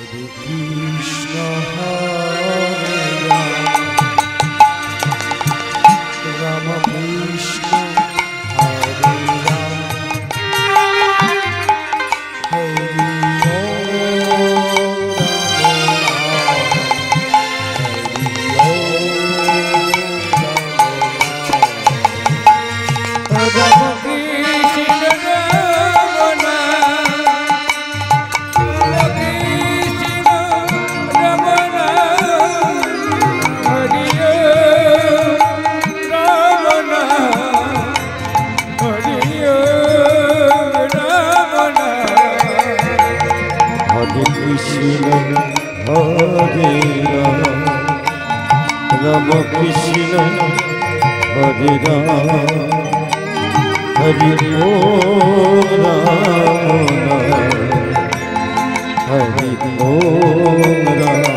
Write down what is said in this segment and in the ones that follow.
কৃষ্ণ হরে রাম কৃষ্ণ হরে Ram Hari Rama Krishna Hare Rama Hare Om Rama Hare Om Rama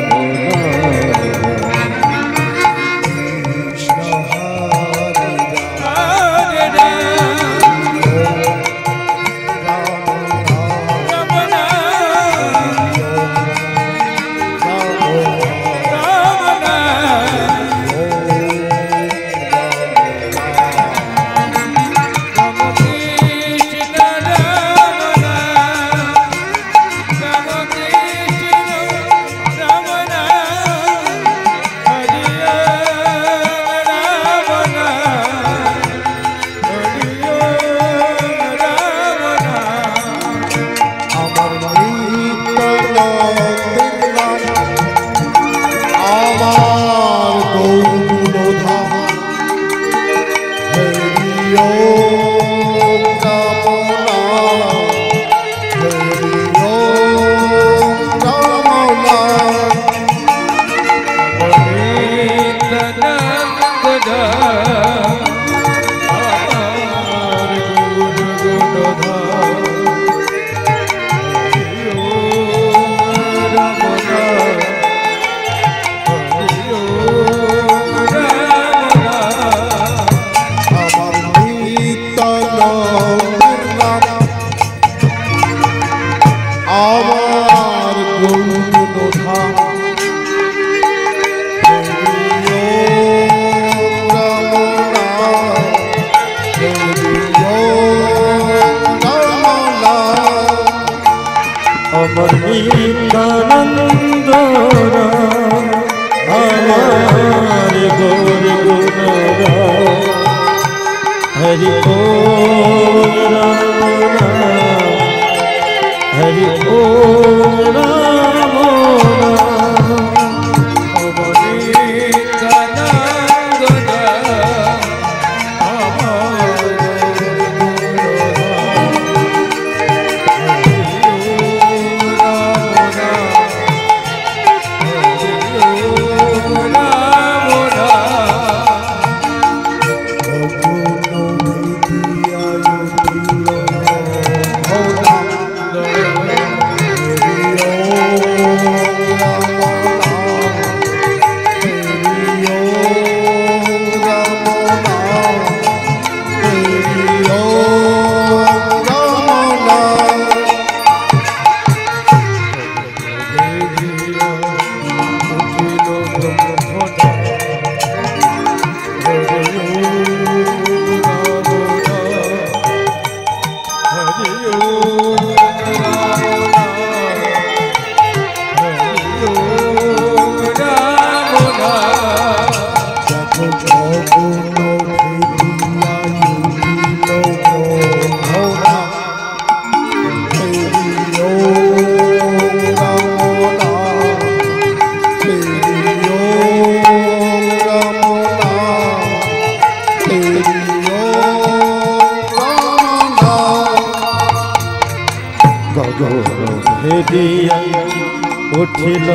উঠিল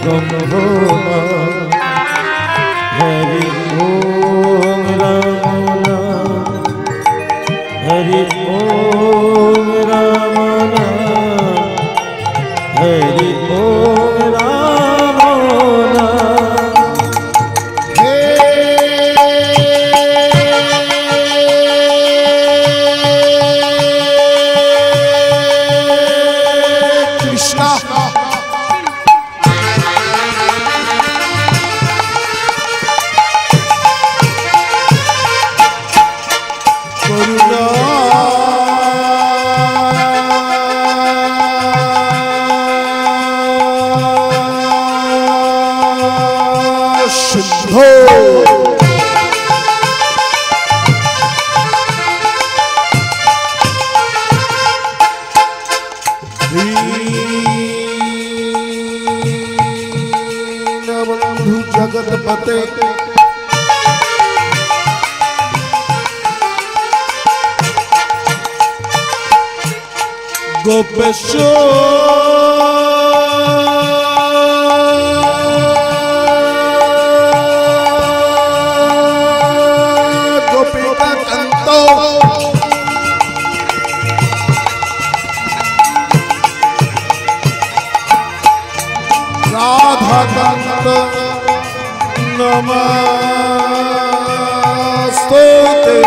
ব্রহ্মা হরি ওম রাম হরি ওম রাম হরি ওম রাম হে কৃষ্ণ जगतपते गोपेश्वर गोपिका कंतो राधा कांत नमस्तुते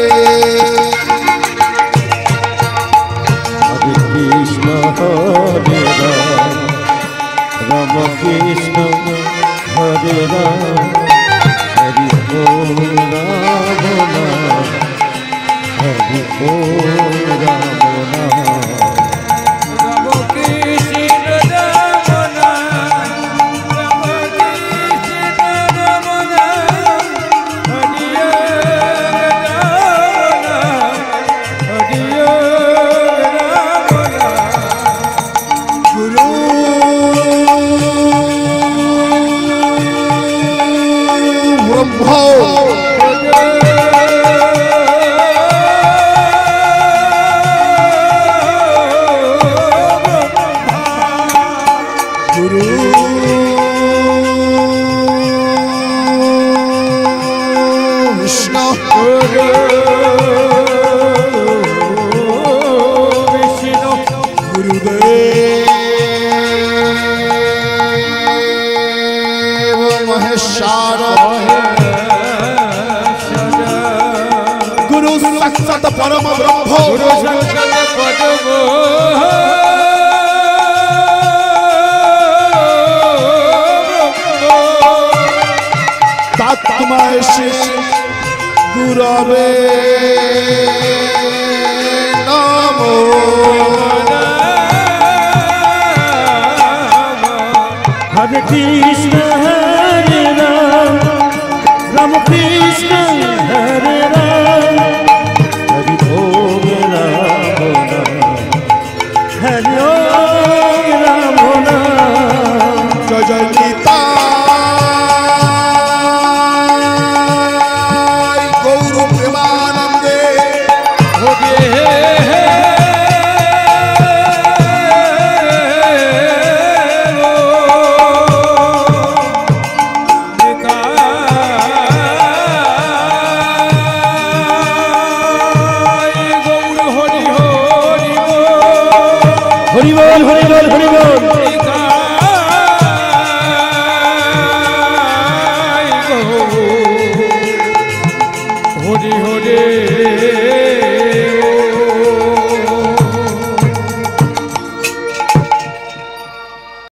हरे कृष्ण हरे राम राम कृष्ण हरे राम हरि ओम राम नाम हरि ओम राम नाम राम कृष्ण राम नाम राम कृष्ण राम नाम हरि राम गुरु ब्रह्मो गुरु विष्णु विष्णु गुरुदेव महेश्वर गुरु साक्षात परम ब्रह्म गुरु संकल्प पदमो तत्त्वमसि गुरवे नमो हरे कृष्ण हरे राम राम कृष्ण हरे राम हरि ओम राम नाम हरि ओम राम नाम जय जय गीता गौर प्रेमानंदे हो हरि बोल हरि बोल हरि बोल